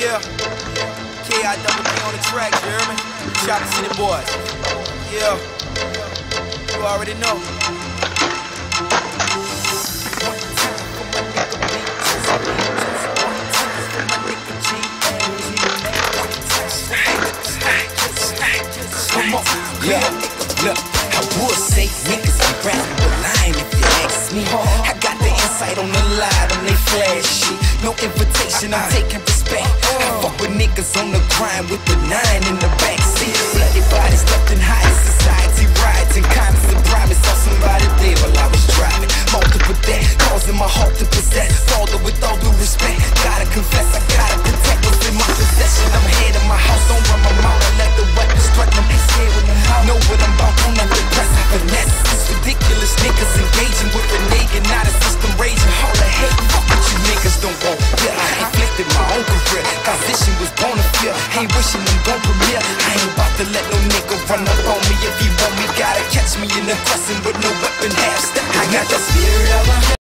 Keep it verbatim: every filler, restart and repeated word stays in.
Yeah, K I double D on the track, you hear me? Chopper City boys. Yeah, you already know. Come on, yeah, look, I would say niggas be rapping, but lying if you ask me. I got the insight on the lie, on they flashy. No invitation, I'm taking respect. I fuck with niggas on the grind with the nine in the backseat. Bloody bodies left in high society, riots and comments and promise. Saw somebody there while I was driving. Multiple that, causing my heart to possess. Father with all due respect, gotta confess, I gotta protect what's in my possession. I'm head of my house, don't run my mouth, I let the weapons strike them. Ain't scared when I'm out. Know what I'm about, don't have to press. Finesse, it's ridiculous niggas engaging with a nigga, not a system raging. All the hate, fuck what you niggas don't want. Yeah, I inflicted my own career. Position was born to fear. Ain't wishing them gon' premiere. I ain't about to let no nigga run up on me. If he want me, gotta catch me in the crescent with no weapon, half step. I got the spirit of a